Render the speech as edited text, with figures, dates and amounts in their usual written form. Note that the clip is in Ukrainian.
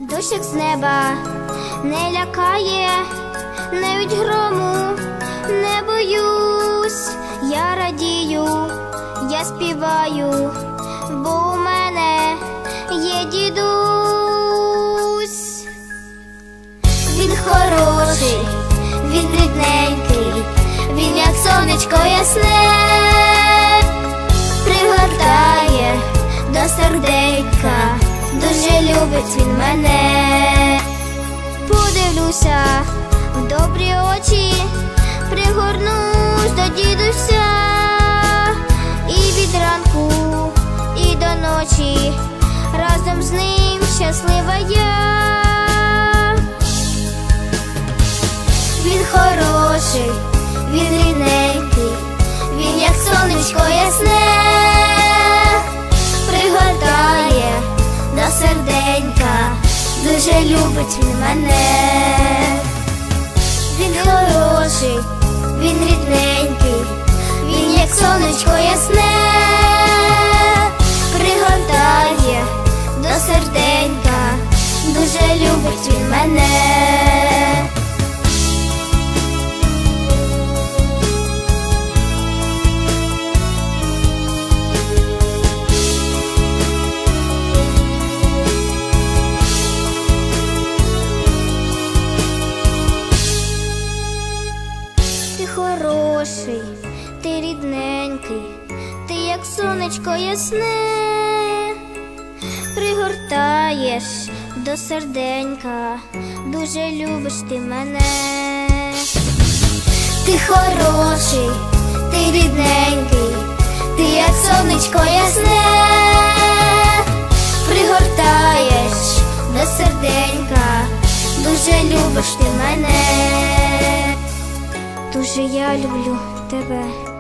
Дощик з неба не лякає, навіть грому не боюсь. Я радію, я співаю, бо у мене є дідусь. Він хороший, він рідненький, він як сонечко ясне, пригортає до серденька, дуже любить він мене. Подивлюся в добрі очі, пригорнусь до дідуся, і від ранку, і до ночі разом з ним щаслива я. Він хороший, він рідненький, він як сонечко ясне, пригортає до серденька, дуже любить він мене. Він хороший, він рідненький, він як сонечко ясне, пригортає до серденька, дуже любить він мене. Ти хороший, ти рідненький, ти як сонечко ясне, пригортаєш до серденька, дуже любиш ти мене. Ти хороший, ти рідненький, ти як сонечко ясне, пригортаєш до серденька, дуже любиш ти мене. Дуже я люблю тебе.